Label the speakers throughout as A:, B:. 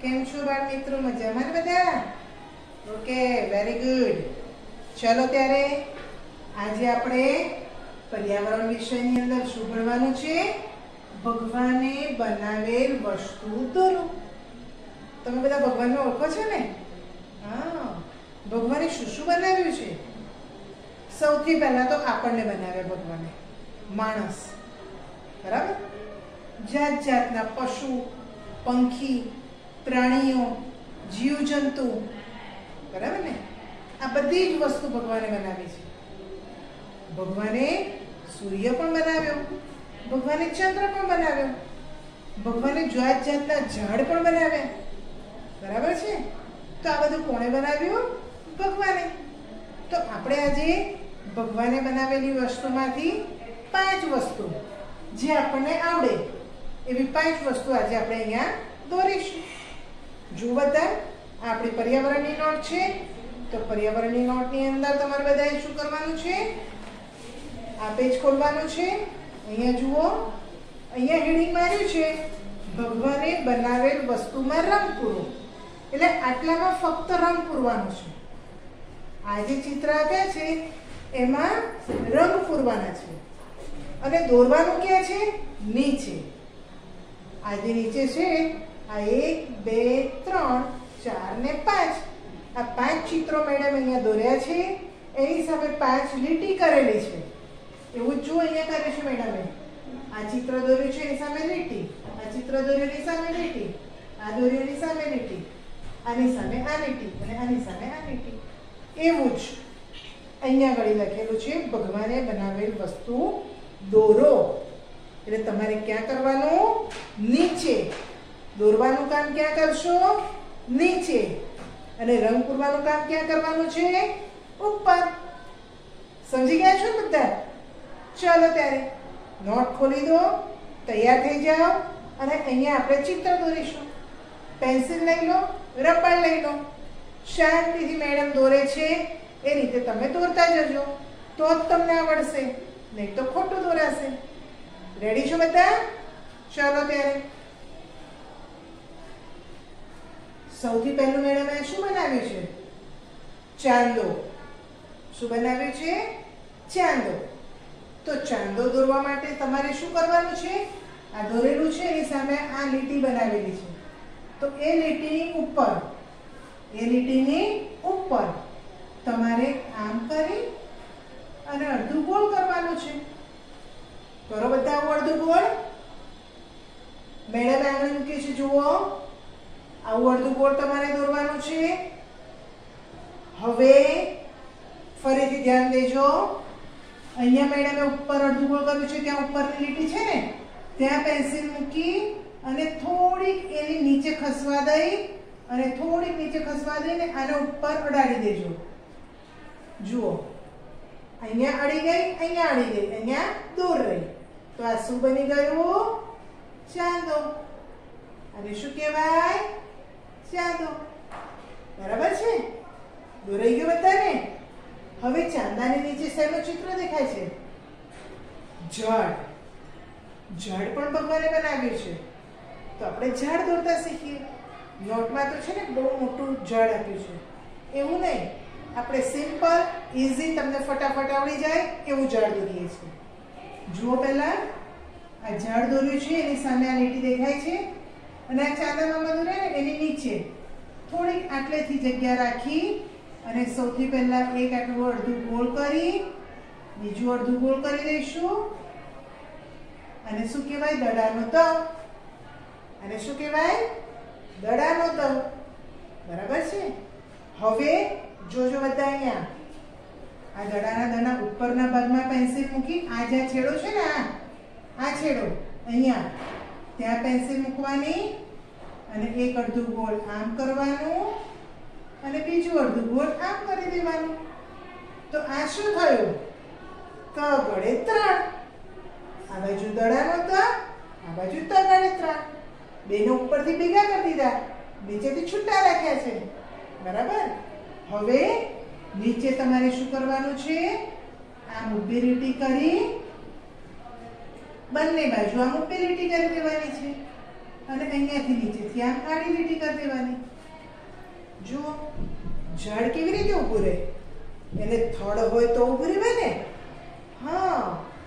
A: કેમ છો બાળ મિત્રો? મજામાં ને બધા? Okay, very good. ચલો ત્યારે આજે આપણે પર્યાવરણ વિષયની અંદર શું ભણવાનું છે? ભગવાને બનાવેલ વસ્તુ દોરો. તમે બધા ભગવાનને ઓળખો છો ને? હા, ભગવાને શું શું બનાવ્યું છે? સૌથી પહેલા તો આપણને બનાવ્યા ભગવાને, માણસ, બરાબર? જાત જાતના પશુ, પંખી, પ્રાણીઓ, જીવજંતુ, બરાબર ને? આ બધી જ વસ્તુ ભગવાને બનાવી છે. ભગવાને સૂર્ય પણ બનાવ્યો, ભગવાને ચંદ્ર પણ બનાવ્યો, ભગવાને જાત જાતના ઝાડ પણ બનાવ્યા, બરાબર છે? તો આ બધું કોણે બનાવ્યું? ભગવાને. તો આપણે આજે ભગવાને બનાવેલી વસ્તુમાંથી 5 વસ્તુ જે આપણને આવડે એવી 5 વસ્તુ આજે આપણે અહીંયા દોરીશું. જો બધા આપણી પર્યાવરણની નોટ છે, તો પર્યાવરણની નોટની અંદર તમારે બધાએ શું કરવાનું છે? આ પેજ ખોલવાનું છે. અહીંયા જુઓ, અહીંયા હેડિંગ માર્યું છે ભગવાને બનાવેલ વસ્તુમાં રંગ પૂરો. એટલે આટલામાં ફક્ત રંગ પૂરવાનો છે. આ જે ચિત્ર આપ્યા છે એમાં રંગ પૂરવાના છે અને દોરવાનું ક્યાં છે? નીચે. આ જે નીચે છે, આ 1 2 3 4 ને 5, આ 5 ચિત્રો મેડમ અહીંયા દોર્યા છે. એની સામે 5 લીટી કરેલી છે. એવું જો અહીંયા કરે છે મેડમે. આ ચિત્ર દોર્યું છે એની સામે લીટી, આ ચિત્ર દોર્યું એની સામે લીટી, આ દોર્યું એની સામે લીટી, આની સામે આ લીટી અને આની સામે આ લીટી. એવું જ અહીંયા આગળ લખેલું છે ભગવાને બનાવેલ વસ્તુ દોરો. એટલે તમારે ક્યાં કરવાનું? નીચે. દોરવાનું કામ ક્યાં કરશો? નીચે. અને રંગ પૂરવાનું કામ ક્યાં કરવાનું છે? ઉપર. સમજી ગયા છો બધા? ચાલો ત્યારે નોટ ખોલી દો, તૈયાર થઈ જાઓ અને અહીંયા આપણે ચિત્ર દોરીશું. પેન્સિલ લઈ લો, રબર લઈ લો. શાંતિથી મેડમ દોરે છે એ રીતે તમે દોરતા જજો, તો જ તમને આવડશે, નહીં તો ખોટું દોરાશે. રેડી છો બધા? ચાલો ત્યારે સૌથી પહેલું મેડમે શું બનાવ્યું છે? ચાંદો. શું બનાવ્યું છે? ચાંદો. તો ચાંદો દોરવા માટે તમારે શું કરવાનું છે? આ દોરેલું છે એની સામે આ લીટી બનાવેલી છે, તો એ લીટીની ઉપર તમારે આમ કરી અને અડધું ગોળ કરવાનું છે. કરો બધા આવું અડધું ગોળ. મેડમ આગળ મૂકે છે, જુઓ. આવું અડધું ગોળ તમારે દોરવાનું છે. હવે ફરીથી ધ્યાન દેજો. અહીંયા મેડમે ઉપર અડધું ગોળ કર્યું છે, ત્યાં ઉપરની લીટી છે ને, ત્યાં પેન્સિલ મૂકી અને થોડીક એની નીચે ખસવા દઈ અને થોડીક નીચે ખસવા દઈને આના ઉપર અડાડી દેજો. જુઓ, અહીંયા અડી ગઈ, અહીંયા અડી ગઈ, અહીંયા દૂર રહી. તો આ શું બની ગયું? ચાંદો. અને શું કહેવાય? ચાંદો. બરાબર છે? દોરાઈ ગયું બધાને? હવે ચાંદાની નીચે શેનું ચિત્ર દેખાય છે? ઝાડ. ઝાડ પણ ભગવાને બનાવ્યું છે, તો આપણે ઝાડ દોરતા શીખીએ. નોટમાં તો છે ને બહુ મોટું ઝાડ આપ્યું છે, એવું નહીં. આપણે સિમ્પલ ઇઝી તમને ફટાફટ આવડી જાય એવું ઝાડ દોરીએ છીએ. જુઓ, પહેલા આ ઝાડ દોર્યું છે એની સામે આ લીટી દેખાય છે અને આ ચાંદામાં દોરે ને એની નીચે થોડીક આટલેથી જગ્યા રાખી અને સૌથી પહેલા એક આટલું અડધું ગોળ કરી, બીજું અડધું ગોળ કરી દઈશું. અને શું કહેવાય? દડાનો તવ. અને શું કહેવાય? દડાનો તવ. બરાબર છે? હવે જોજો બધા, અહીંયા આ દડાના દાણા ઉપરના ભાગમાં પેન્સિલ મૂકી, આ જ્યાં છેડો છે ને, આ છેડો અહીંયા, ત્યાં પેન્સિલ મૂકવાની અને એક અડધું ગોળ આમ કરવાનું અને બીજું અડધું ગોળ આમ કરી દેવાનું. તો આ શું થયું? ત ગળે 3. આ બાજુ દડાનો ત, આ બાજુ ત ગળે 3. બેનો ઉપરથી ભેગા કરી દીધા, નીચેથી છૂટા રાખ્યા છે. બરાબર? હવે નીચે તમારે શું કરવાનું છે? આમ ઊભી લીટી કરી બંને બાજુ આમ ઊભી લીટી કરી દેવાની છે. અને અહીંયાથી નીચેથી આમ આડી લીટી કરી દેવાની. જુઓ ઝાડ કેવી રીતે ઊભું રહે? એને થડ હોય તો ઊભું રહેવાય ને. હા,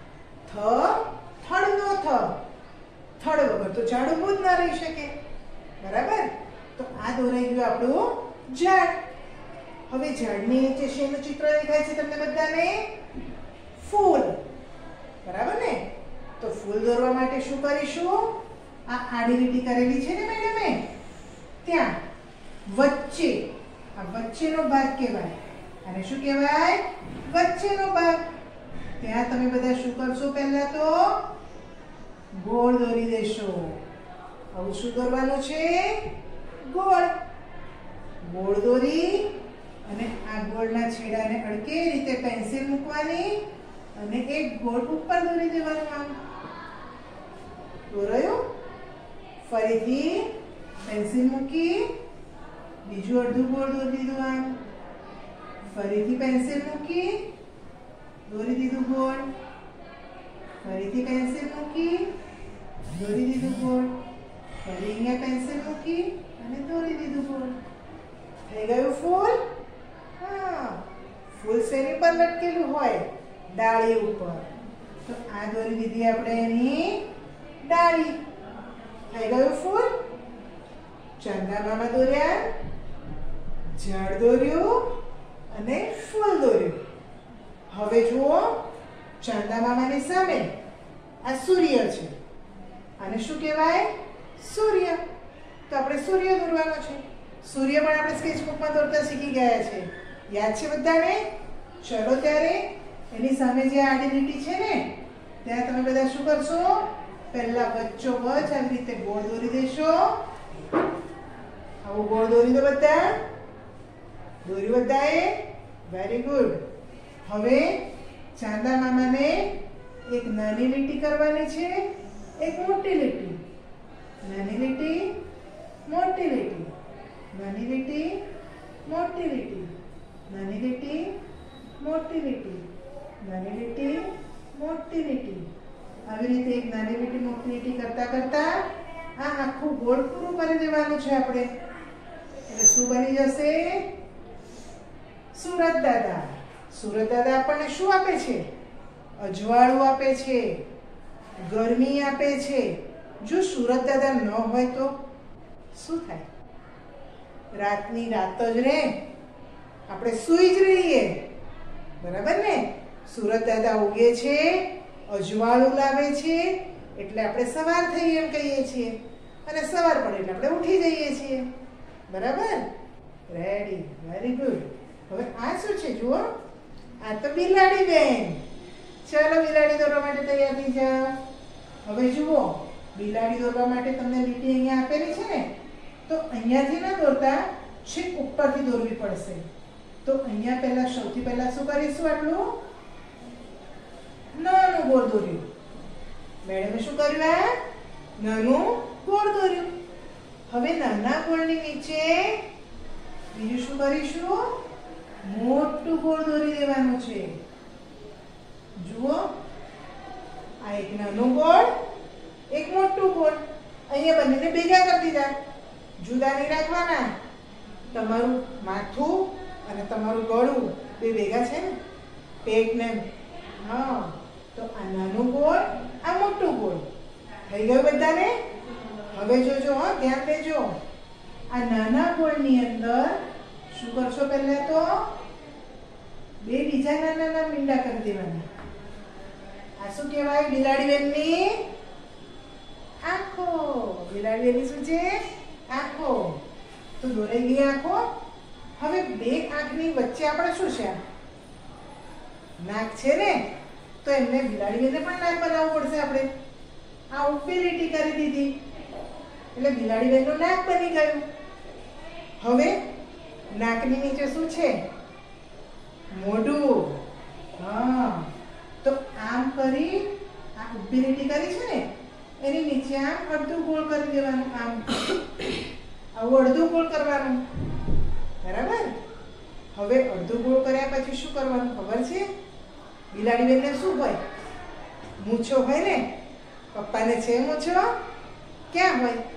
A: થડ નો થડ વગર તો ઝાડ ઊભું જ ના રહી શકે. બરાબર? તો આ દોરાઈ ગયું આપણું ઝાડ. હવે ઝાડની નીચે શેનું ચિત્ર દેખાય છે તમને બધાને? ફૂલ. બરાબર ને? તો ફૂલ દોરવા માટે શું કરીશું? આ આડી લીટી કરેલી છે ને મેડમે, ત્યાં વચ્ચે, આ વચ્ચેનો ભાગ કહેવાય. અને શું કહેવાય? વચ્ચેનો ભાગ. ત્યાં તમે બધા શું કરશો? પહેલા તો ગોળ દોરી દેશો. આવું શું દોરવાનું છે? ગોળ. ગોળ દોરી અને આ ગોળના છેડાને અડકે રીતે પેન્સિલ મૂકવાની અને એક ગોળ ઉપર દોરી દેવાનું. આમ દોરાયું? ફરીથી પેન્સિલ મૂકી બીજું અડધું ગોળ દોરી દીધું. આમ ફરીથી પેન્સિલ મૂકી દોરી દીધું ગોળ. ફરીથી પેન્સિલ મૂકી દોરી દીધું ગોળ. ફરી અહીંયા પેન્સિલ મૂકી અને દોરી દીધું ગોળ. થઈ ગયું ફૂલ? હા, ફૂલ શેની પર લટકેલું હોય? ડાળી ઉપર. તો આ દોરી દીધી આપણે એની ડાળી. થઈ ગયું ફૂલ? ચાંદા મામા દોર્યા, ઝાડ દોર્યું અને ફૂલ દોર્યું. હવે જુઓ, ચાંદા મામાની સામે આ સૂર્ય છે. આને શું કહેવાય? સૂર્ય. તો આપણે સૂર્ય દોરવાનો છે. સૂર્ય પણ આપણે સ્કેચબુકમાં દોરતા શીખી ગયા છે. યાદ છે બધાને? ચલો ત્યારે એની સામે જે આડી લીટી છે ને, ત્યાં તમે બધા શું કરશો? પહેલા વચ્ચોવચ આવી રીતે ગોળ દોરી દેશો. આવું ગોળ દોરી દો બધા. દોર્યું બધાએ? Very good. હવે ચાંદા મામાને એક નાની લીટી કરવાની છે, એક મોટી લીટી. નાની લીટી, મોટી લીટી. નાની લીટી, મોટી લીટી. નાની લીટી, મોટી લીટી. નાની લીટી, મોટી લીટી. આવી રીતે એક નાની લીટી મોટી લીટી કરતા કરતા આ આખું ગોળ પૂરું કરી દેવાનું છે આપણે. એટલે શું બની જશે? સુરત દાદા. સુરત દાદા આપણને શું આપે છે? અજવાળું આપે છે, ગરમી આપે છે. જો સુરત દાદા ન હોય તો શું થાય? રાતની રાત જ રહે, આપણે સૂઈ જ રહીએ. બરાબર ને? સુરત દાદા ઉગે છે, અજવાળું લાવે છે, એટલે આપણે સવાર થઈ એમ કહીએ છીએ. અને સવાર પડે એટલે આપણે ઉઠી જઈએ છીએ. બરાબર? Ready, very good. હવે આ શું છે જુઓ? આ તો બિલાડી બેન. ચાલો બિલાડી દોરવા માટે તૈયાર થઈ જાઓ. હવે જુઓ, બિલાડી દોરવા માટે તમને લીટી અહીંયા આપેલી છે ને, તો અહીંયાથી ના દોરતા છેક ઉપરથી દોરવી પડશે. તો અહીંયા પહેલા સૌથી પહેલા શું કરીશું? આટલું નાનું ગોળ દોર્યું. મેડમે શું કર્યું? આ નાનું ગોળ દોર્યું. હવે નાના ગોળની નીચે બીજું શું કરીશું? મોટું ગોળ દોરી દેવાનું છે. જુઓ, આ એક નાનું ગોળ, એક મોટું ગોળ. અહીંયા બંનેને ભેગા કરી દીધા. જુદા નહીં રાખવાના. તમારું માથું અને તમારું ગળું બે ભેગા છે ને, પેટ ને. હા, તો આ નાનું ગોળ, આ મોટું ગોળ. થઈ ગયું બધાને? હવે જોજો, ધ્યાન દેજો. આ નાના ગોળની અંદર શું કરશો? પહેલા તો બે બીજા નાના નાના મીંડા કરી દેવાના. આ શું કહેવાય? બિલાડી બેનની આંખો. બિલાડી બેનની શું છે? આંખો. તો દોરાઈ ગઈ આંખો. હવે બે આંખની વચ્ચે આપણે શું છે? નાક છે ને, તો એમને બિલાડી બેનને પણ નાક બનાવવું પડશે આપણે. આ ઊભી લીટી કરી દીધી એટલે બિલાડી બેનનું નાક બની ગયું. હવે નાકની નીચે શું છે? મોઢું. હા, તો આમ કરી આ ઊભી લીટી કરી છે ને, એની નીચે આમ અડધું ગોળ કરી દેવાનું. આમ આવું અડધું ગોળ કરવાનું. બરાબર? હવે અડધું ગોળ કર્યા પછી શું કરવાનું ખબર છે? બિલાડી બેનને શું હોય? મૂછો હોય ને. પપ્પાને છે મૂછો? ક્યાં હોય?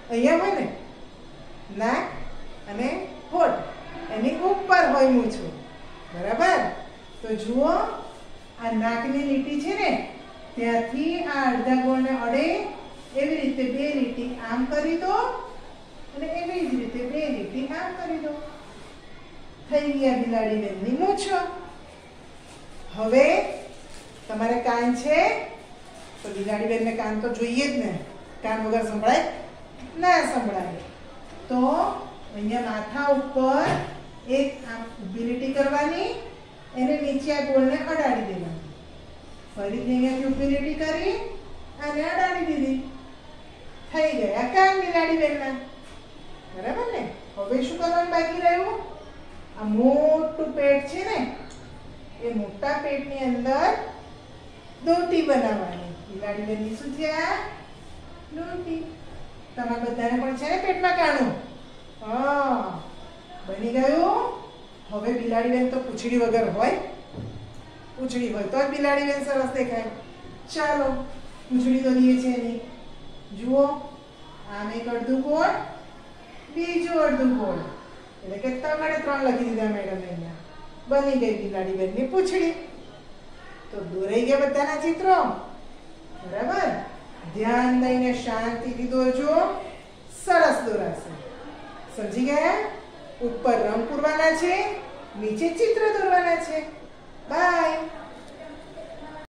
A: અહીંયા હોય ને નાક અને હોઠ એની ઉપર હોય મૂછું, બરાબર? તો જુઓ આ નાકની લીટી છે ને ત્યાંથી આ અડધા ગોળને અડે એવી રીતે બે લીટી આમ કરી દો અને એવી જ રીતે બે લીટી આમ કરી દો. થઈ ગયા બિલાડી બેનની મૂછો. હવે તમારે કાન છે તો બિલાડી બેનને કાન તો જોઈએ જ ને, કાન વગર સંભળાય ના સંભળાય. તો અહીંયા માથા ઉપર એક આમ ઊભી લીટી કરવાની, એને નીચે આ ગોળને અડાડી દેવાની, ફરીથી અહીંયાથી ઊભી લીટી કરી અને અડાડી દીધી. થઈ ગયા કાન બિલાડી બેનના, બરાબર ને? હવે શું કરવાનું બાકી રહ્યું? આ મોટું પેટ છે ને એ મોટા પેટની અંદર દોટી બનાવવાની. બિલાડી બેનની શું છે આ? દોટી. તમારા બધાને પણ છે ને પેટમાં કાણું? હા, બની ગયું. હવે બિલાડી બેન તો પૂંછડી વગર હોય, પૂંછડી હોય તો જ બિલાડી બેન સરસ દેખાય. ચાલો પૂંછડી તો દઈએ છે એની. જુઓ આમ એક અડધું ગોળ, બીજું અડધું ગોળ, એટલે કે તમારે 3 લખી દીધા મેડમ અહીંયા. બની ગઈ બિલાડી બેનની પૂંછડી. તો દોરાઈ ગયા બધાના ચિત્રો, બરાબર? ધ્યાન દઈને શાંતિથી દોરજો, સરસ દોરાશે. સમજી ગયા? ઉપર રંગ પૂરવાના છે, નીચે ચિત્ર દોરવાના છે. બાય.